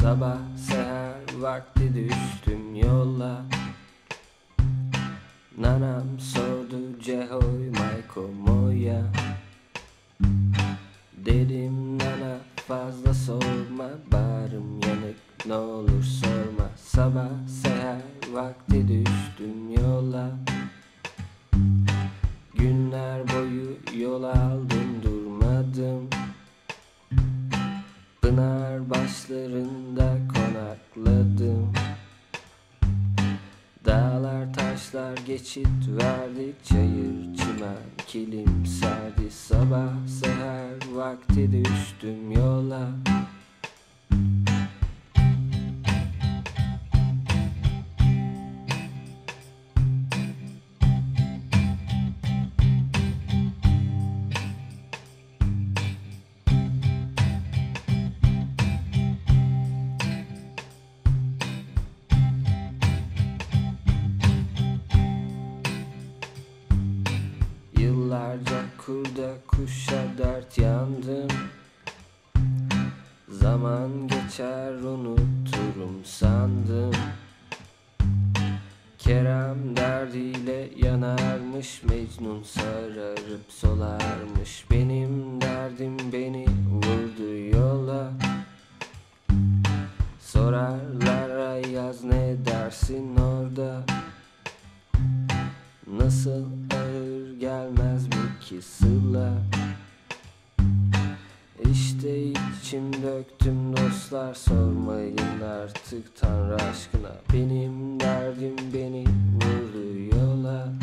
Sabah seher vakti düştüm yola. Nanam sordu Cehoy Mayko Moya. Dedim nana fazla sorma, bağrım yanık ne olur sorma. Sabah seher vakti düştüm yola. Günler boyu yol aldım durmadım. Pınar başlarında konakladım. Dağlar taşlar geçit verdik, çayır çimen kilim serdi. Sabah seher vakti düştüm yola. Yıllarca kurda kuşa dert yandım. Zaman geçer unuturum sandım. Kerem derdiyle yanarmış, Mecnun sararıp solarmış. Benim derdim beni vurdu yola. Sorarlar ay yaz ne dersin orada. Nasıl ağır gelmez mi ki sıla? İşte içim döktüm dostlar, sormayın artık Tanrı aşkına. Benim derdim beni vurdu yola.